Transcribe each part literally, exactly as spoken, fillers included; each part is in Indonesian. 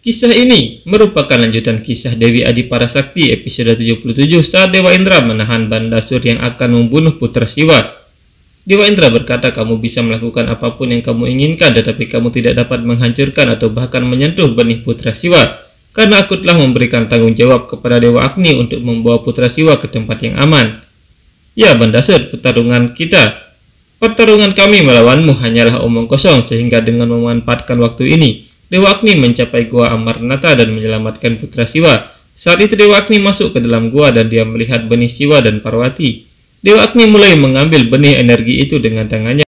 Kisah ini merupakan lanjutan kisah Dewi Adi Parasakti episode tujuh puluh tujuh saat Dewa Indra menahan Bandasur yang akan membunuh putra Siwa. Dewa Indra berkata, kamu bisa melakukan apapun yang kamu inginkan, tetapi kamu tidak dapat menghancurkan atau bahkan menyentuh benih putra Siwa, karena aku telah memberikan tanggung jawab kepada Dewa Agni untuk membawa putra Siwa ke tempat yang aman. Ya Bandasur, pertarungan kita, pertarungan kami melawanmu hanyalah omong kosong, sehingga dengan memanfaatkan waktu ini, Dewa Agni mencapai gua Amarnata dan menyelamatkan putra Siwa. Saat itu Dewa Agni masuk ke dalam gua dan dia melihat benih Siwa dan Parwati. Dewa Agni mulai mengambil benih energi itu dengan tangannya.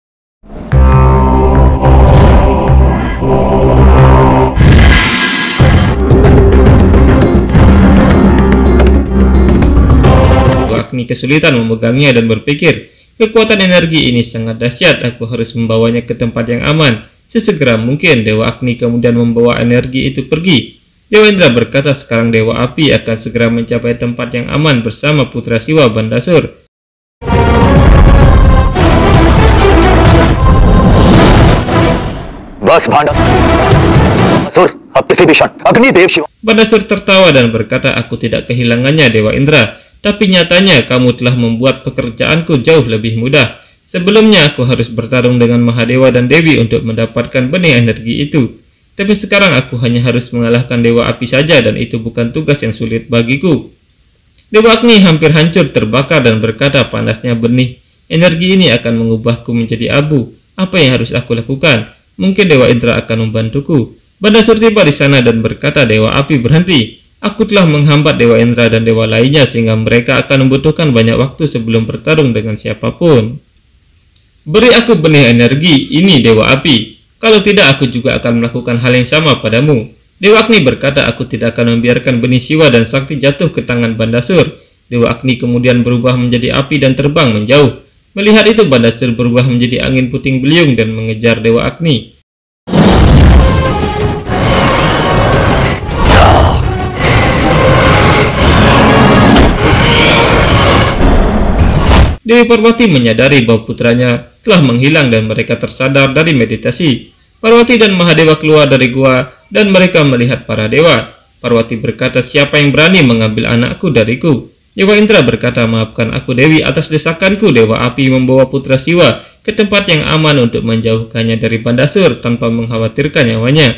Dewa Agni kesulitan memegangnya dan berpikir, kekuatan energi ini sangat dahsyat, aku harus membawanya ke tempat yang aman. Sesegera mungkin Dewa Agni kemudian membawa energi itu pergi. Dewa Indra berkata, sekarang Dewa Api akan segera mencapai tempat yang aman bersama putra Siwa Bandasur. Bandasur tertawa dan berkata, aku tidak kehilangannya Dewa Indra, tapi nyatanya kamu telah membuat pekerjaanku jauh lebih mudah. Sebelumnya aku harus bertarung dengan Mahadewa dan Dewi untuk mendapatkan benih energi itu. Tapi sekarang aku hanya harus mengalahkan Dewa Api saja dan itu bukan tugas yang sulit bagiku. Dewa Agni hampir hancur terbakar dan berkata, panasnya benih energi ini akan mengubahku menjadi abu. Apa yang harus aku lakukan? Mungkin Dewa Indra akan membantuku. Bandasur tiba di sana dan berkata, Dewa Api berhenti. Aku telah menghambat Dewa Indra dan dewa lainnya sehingga mereka akan membutuhkan banyak waktu sebelum bertarung dengan siapapun. Beri aku benih energi ini Dewa Api, kalau tidak aku juga akan melakukan hal yang sama padamu. Dewa Agni berkata, aku tidak akan membiarkan benih Siwa dan Sakti jatuh ke tangan Bandasur. Dewa Agni kemudian berubah menjadi api dan terbang menjauh. Melihat itu Bandasur berubah menjadi angin puting beliung dan mengejar Dewa Agni. Dewi Parwati menyadari bahwa putranya telah menghilang dan mereka tersadar dari meditasi. Parwati dan Mahadewa keluar dari gua dan mereka melihat para dewa. Parwati berkata, siapa yang berani mengambil anakku dariku? Dewa Indra berkata, maafkan aku Dewi atas desakanku. Dewa Api membawa putra Siwa ke tempat yang aman untuk menjauhkannya dari Bandasur tanpa mengkhawatirkan nyawanya.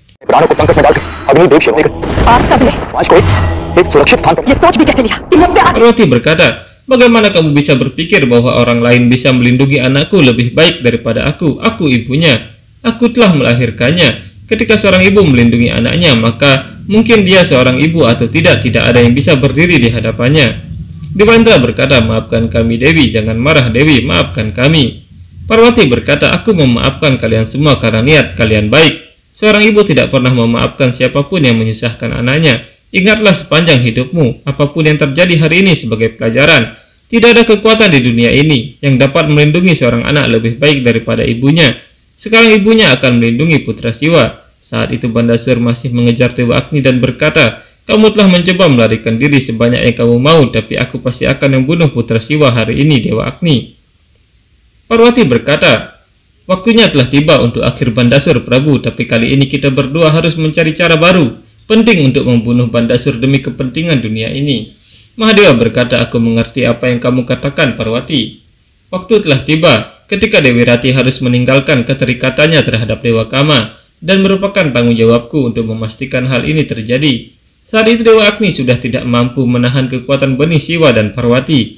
Parwati berkata, bagaimana kamu bisa berpikir bahwa orang lain bisa melindungi anakku lebih baik daripada aku? Aku ibunya. Aku telah melahirkannya. Ketika seorang ibu melindungi anaknya, maka mungkin dia seorang ibu atau tidak, tidak ada yang bisa berdiri di hadapannya. Dewa Indra berkata, maafkan kami Dewi, jangan marah Dewi, maafkan kami. Parwati berkata, aku memaafkan kalian semua karena niat kalian baik. Seorang ibu tidak pernah memaafkan siapapun yang menyusahkan anaknya. Ingatlah sepanjang hidupmu, apapun yang terjadi hari ini sebagai pelajaran. Tidak ada kekuatan di dunia ini yang dapat melindungi seorang anak lebih baik daripada ibunya. Sekarang ibunya akan melindungi putra Siwa. Saat itu Bandasur masih mengejar Dewa Agni dan berkata, kamu telah mencoba melarikan diri sebanyak yang kamu mau, tapi aku pasti akan membunuh putra Siwa hari ini Dewa Agni. Parwati berkata, waktunya telah tiba untuk akhir Bandasur Prabu, tapi kali ini kita berdua harus mencari cara baru. Penting untuk membunuh Bandasur demi kepentingan dunia ini. Mahadewa berkata, aku mengerti apa yang kamu katakan Parwati. Waktu telah tiba ketika Dewi Rati harus meninggalkan keterikatannya terhadap Dewa Kama dan merupakan tanggung jawabku untuk memastikan hal ini terjadi. Saat itu Dewa Agni sudah tidak mampu menahan kekuatan benih Siwa dan Parwati.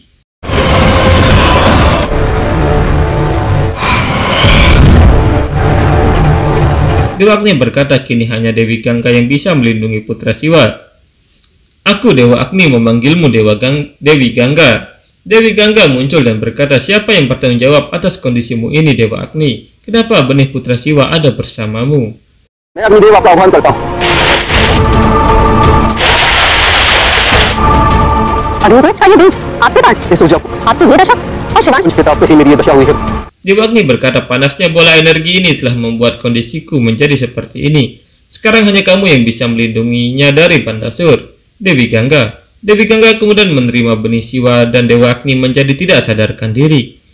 Dewa Agni berkata, kini hanya Dewi Gangga yang bisa melindungi putra Siwa. Aku Dewa Agni memanggilmu Dewa Gang Dewi Gangga. Dewi Gangga muncul dan berkata, siapa yang bertanggung jawab atas kondisimu ini Dewa Agni? Kenapa benih putra Siwa ada bersamamu? Dewa Agni berkata, panasnya bola energi ini telah membuat kondisiku menjadi seperti ini. Sekarang hanya kamu yang bisa melindunginya dari Bandasur. Dewi Gangga. Dewi Gangga kemudian menerima benih Siwa dan Dewa Agni menjadi tidak sadarkan diri.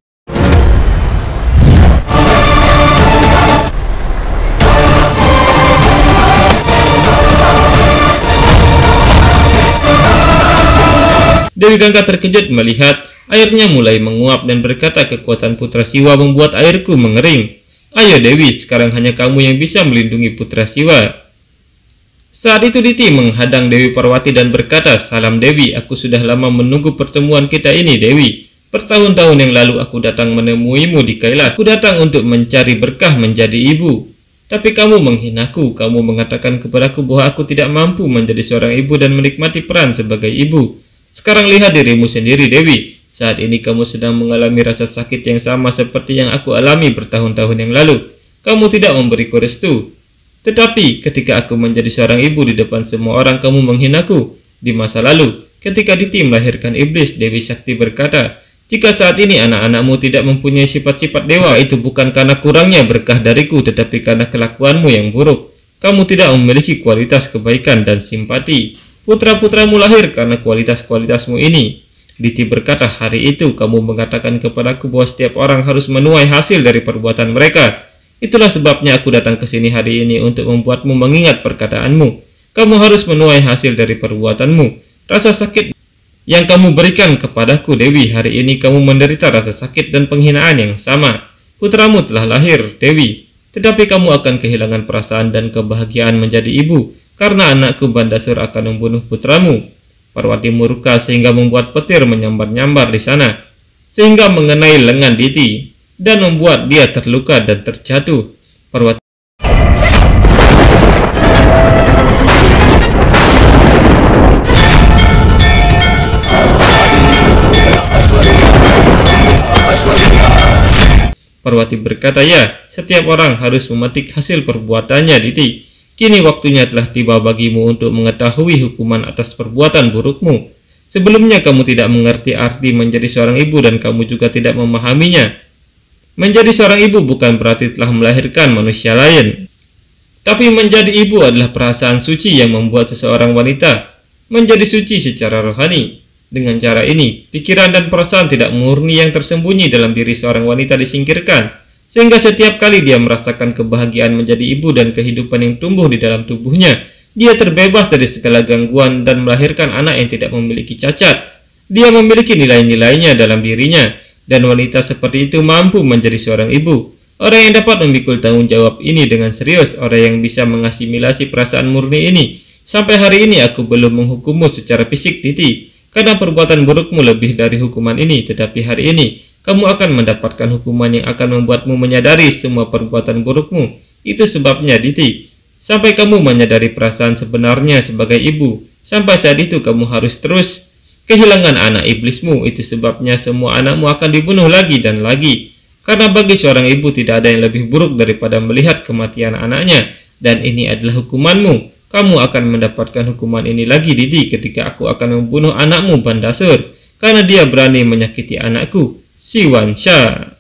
Dewi Gangga terkejut melihat airnya mulai menguap dan berkata, kekuatan putra Siwa membuat airku mengering. Ayo Dewi, sekarang hanya kamu yang bisa melindungi putra Siwa. Saat itu Diti menghadang Dewi Parwati dan berkata, salam Dewi, aku sudah lama menunggu pertemuan kita ini Dewi. Bertahun-tahun yang lalu aku datang menemuimu di Kailas. Aku datang untuk mencari berkah menjadi ibu. Tapi kamu menghinaku, kamu mengatakan kepadaku bahwa aku tidak mampu menjadi seorang ibu dan menikmati peran sebagai ibu. Sekarang lihat dirimu sendiri Dewi, saat ini kamu sedang mengalami rasa sakit yang sama seperti yang aku alami bertahun-tahun yang lalu. Kamu tidak memberiku restu. Tetapi ketika aku menjadi seorang ibu di depan semua orang, kamu menghinaku. Di masa lalu, ketika Diti melahirkan iblis, Dewi Sakti berkata, jika saat ini anak-anakmu tidak mempunyai sifat-sifat dewa, itu bukan karena kurangnya berkah dariku, tetapi karena kelakuanmu yang buruk. Kamu tidak memiliki kualitas kebaikan dan simpati. Putra-putramu lahir karena kualitas-kualitasmu ini. Diti berkata, hari itu kamu mengatakan kepadaku bahwa setiap orang harus menuai hasil dari perbuatan mereka. Itulah sebabnya aku datang ke sini hari ini untuk membuatmu mengingat perkataanmu. Kamu harus menuai hasil dari perbuatanmu. Rasa sakit yang kamu berikan kepadaku Dewi, hari ini kamu menderita rasa sakit dan penghinaan yang sama. Putramu telah lahir Dewi, tetapi kamu akan kehilangan perasaan dan kebahagiaan menjadi ibu, karena anakku Bandasur akan membunuh putramu. Parwati murka sehingga membuat petir menyambar-nyambar di sana, sehingga mengenai lengan Diti, dan membuat dia terluka dan terjatuh. Parwati Parwati berkata, ya, setiap orang harus memetik hasil perbuatannya Diti. Kini waktunya telah tiba bagimu untuk mengetahui hukuman atas perbuatan burukmu. Sebelumnya kamu tidak mengerti arti menjadi seorang ibu dan kamu juga tidak memahaminya. Menjadi seorang ibu bukan berarti telah melahirkan manusia lain. Tapi menjadi ibu adalah perasaan suci yang membuat seseorang wanita menjadi suci secara rohani. Dengan cara ini, pikiran dan perasaan tidak murni yang tersembunyi dalam diri seorang wanita disingkirkan, sehingga setiap kali dia merasakan kebahagiaan menjadi ibu dan kehidupan yang tumbuh di dalam tubuhnya, dia terbebas dari segala gangguan dan melahirkan anak yang tidak memiliki cacat. Dia memiliki nilai-nilainya dalam dirinya, dan wanita seperti itu mampu menjadi seorang ibu. Orang yang dapat memikul tanggung jawab ini dengan serius, orang yang bisa mengasimilasi perasaan murni ini. Sampai hari ini aku belum menghukummu secara fisik Diti, karena perbuatan burukmu lebih dari hukuman ini, tetapi hari ini kamu akan mendapatkan hukuman yang akan membuatmu menyadari semua perbuatan burukmu. Itu sebabnya Diti, sampai kamu menyadari perasaan sebenarnya sebagai ibu, sampai saat itu kamu harus terus kehilangan anak iblismu. Itu sebabnya semua anakmu akan dibunuh lagi dan lagi, karena bagi seorang ibu tidak ada yang lebih buruk daripada melihat kematian anaknya, dan ini adalah hukumanmu. Kamu akan mendapatkan hukuman ini lagi Diti, ketika aku akan membunuh anakmu Bandasur, karena dia berani menyakiti anakku Siwansha.